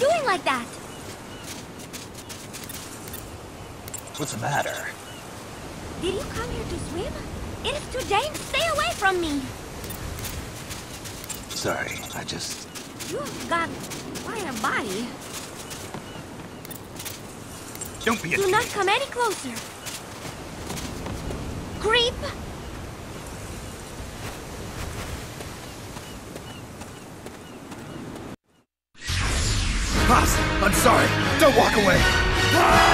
doing like that? What's the matter? Did you come here to swim? It is too dangerous. Stay away from me. Sorry, I just... You've got quite a body. Don't be a Do not come any closer. Creep! Pops, I'm sorry. Don't walk away.